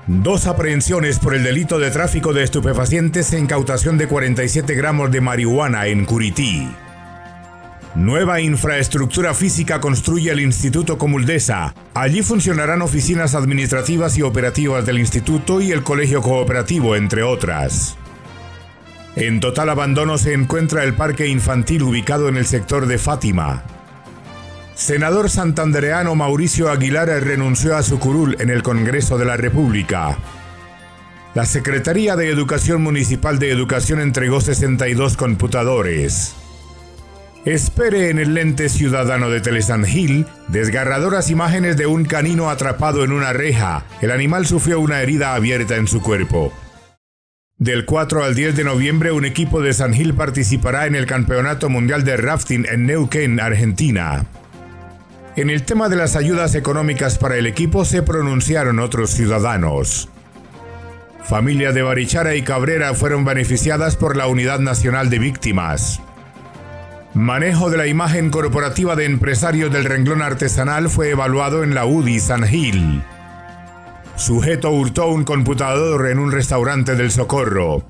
Dos aprehensiones por el delito de tráfico de estupefacientes e incautación de 47 gramos de marihuana en Curití. Nueva infraestructura física construye el Instituto Comuldesa. Allí funcionarán oficinas administrativas y operativas del instituto y el colegio cooperativo, entre otras. En total abandono se encuentra el parque infantil ubicado en el sector de Fátima. Senador santandereano Mauricio Aguilar renunció a su curul en el Congreso de la República. La Secretaría de Educación Municipal de Educación entregó 62 computadores. Espere en el lente ciudadano de Telesan Gil desgarradoras imágenes de un canino atrapado en una reja. El animal sufrió una herida abierta en su cuerpo. Del 4 al 10 de noviembre, un equipo de San Gil participará en el Campeonato Mundial de Rafting en Neuquén, Argentina. En el tema de las ayudas económicas para el equipo se pronunciaron otros ciudadanos. Familias de Barichara y Cabrera fueron beneficiadas por la Unidad Nacional de Víctimas. Manejo de la imagen corporativa de empresarios del renglón artesanal fue evaluado en la UDI San Gil. Sujeto hurtó un computador en un restaurante del Socorro.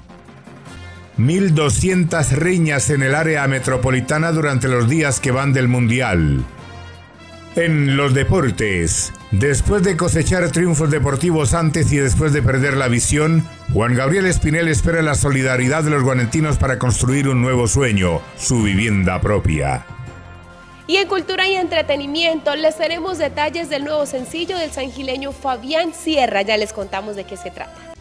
1.200 riñas en el área metropolitana durante los días que van del Mundial. En los deportes, después de cosechar triunfos deportivos antes y después de perder la visión, Juan Gabriel Espinel espera la solidaridad de los guanentinos para construir un nuevo sueño, su vivienda propia. Y en cultura y entretenimiento les tenemos detalles del nuevo sencillo del sangileño Fabián Sierra. Ya les contamos de qué se trata.